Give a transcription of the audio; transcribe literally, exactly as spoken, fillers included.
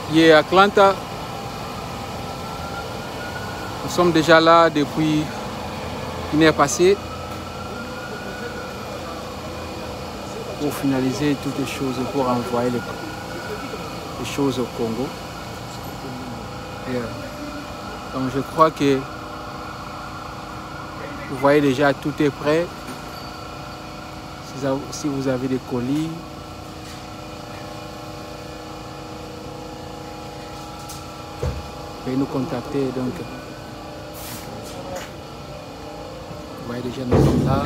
et Atlanta. Nous sommes déjà là depuis une heure passée pour finaliser toutes les choses, pour envoyer les, les choses au Congo. Et, euh, donc je crois que vous voyez déjà tout est prêt. Si vous avez des colis, veuillez nous contacter. Donc, vous voyez déjà, nous sommes là.